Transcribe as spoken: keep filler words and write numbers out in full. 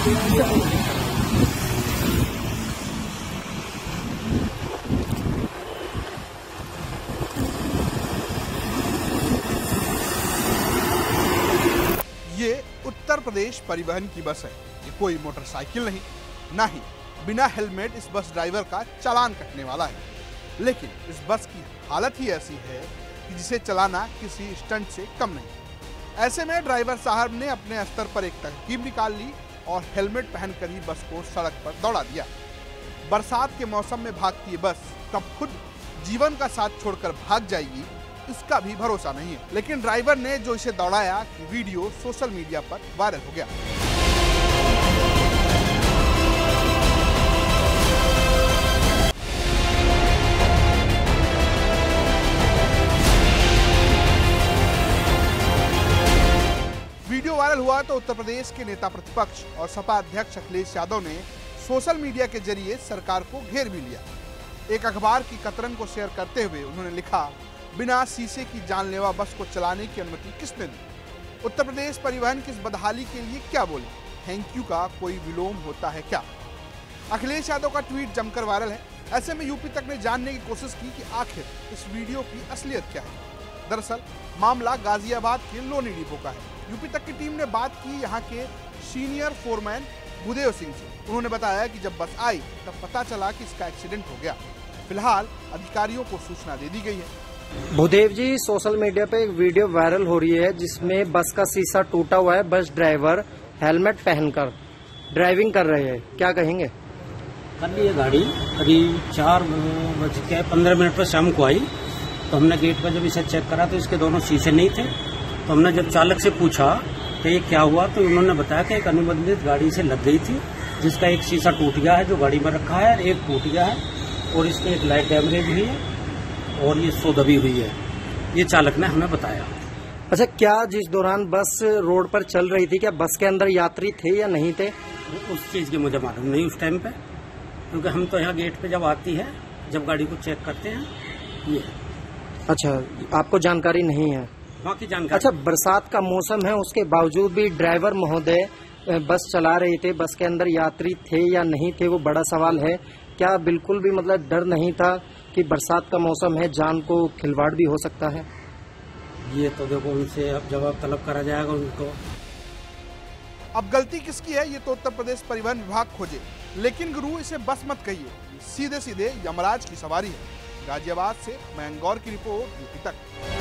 ये उत्तर प्रदेश परिवहन की बस है। ये कोई मोटरसाइकिल नहीं, ना ही बिना हेलमेट इस बस ड्राइवर का चालान कटने वाला है। लेकिन इस बस की हालत ही ऐसी है कि जिसे चलाना किसी स्टंट से कम नहीं। ऐसे में ड्राइवर साहब ने अपने स्तर पर एक तरकीब निकाल ली और हेलमेट पहनकर ही बस को सड़क पर दौड़ा दिया। बरसात के मौसम में भागती ये बस कब खुद जीवन का साथ छोड़कर भाग जाएगी, इसका भी भरोसा नहीं है। लेकिन ड्राइवर ने जो इसे दौड़ाया कि वीडियो सोशल मीडिया पर वायरल हो गया। वीडियो वायरल हुआ तो उत्तर प्रदेश के नेता प्रतिपक्ष और सपा अध्यक्ष अखिलेश यादव ने सोशल मीडिया के जरिए सरकार को घेर भी लिया। एक अखबार की कतरन को शेयर करते हुए उन्होंने लिखा, बिना शीशे की जानलेवा बस को चलाने की अनुमति किसने दी? उत्तर प्रदेश परिवहन की इस बदहाली के लिए क्या बोले? थैंक यू का कोई विलोम होता है क्या? अखिलेश यादव का ट्वीट जमकर वायरल है। ऐसे में यूपी तक ने जानने की कोशिश की कि आखिर इस वीडियो की असलियत क्या है। दरअसल मामला गाजियाबाद के लोनी डिपो का है। यूपी तक की टीम ने बात की यहाँ के सीनियर फोरमैन भूदेव सिंह से। उन्होंने बताया कि जब बस आई तब पता चला कि इसका एक्सीडेंट हो गया। फिलहाल अधिकारियों को सूचना दे दी गई है। भूदेव जी, सोशल मीडिया पे एक वीडियो वायरल हो रही है जिसमें बस का शीशा टूटा हुआ है। बस ड्राइवर हेलमेट पहनकर ड्राइविंग कर रहे हैं, क्या कहेंगे? कल ये गाड़ी करीब चार बज के पंद्रह मिनट पर शाम को आई, तो हमने गेट पर जब इसे चेक करा तो इसके दोनों शीशे नहीं थे। तो हमने जब चालक से पूछा कि ये क्या हुआ, तो उन्होंने बताया कि एक अनुबंधित गाड़ी से लग गई थी, जिसका एक शीशा टूट गया है जो गाड़ी में रखा है, एक टूट गया है और इसकी एक लाइट डैमेज हुई है और ये सो दबी हुई है। ये चालक ने हमें बताया। अच्छा, क्या जिस दौरान बस रोड पर चल रही थी, क्या बस के अंदर यात्री थे या नहीं थे? उस चीज की मुझे मालूम नहीं उस टाइम पे, क्योंकि हम तो यहाँ गेट पे जब आती है, जब गाड़ी को चेक करते हैं ये। अच्छा, आपको जानकारी नहीं है? बाकी जानकारी। अच्छा, बरसात का मौसम है, उसके बावजूद भी ड्राइवर महोदय बस चला रहे थे। बस के अंदर यात्री थे या नहीं थे, वो बड़ा सवाल है। क्या बिल्कुल भी मतलब डर नहीं था कि बरसात का मौसम है, जान को खिलवाड़ भी हो सकता है? ये तो देखो उनसे अब जवाब तलब करा जाएगा उनको। अब गलती किसकी है ये तो उत्तर प्रदेश परिवहन विभाग खोजे, लेकिन गुरु इसे बस मत कहिए, सीधे सीधे यमराज की सवारी है। गाजियाबाद से मैं गौर की रिपोर्ट यूपी तक।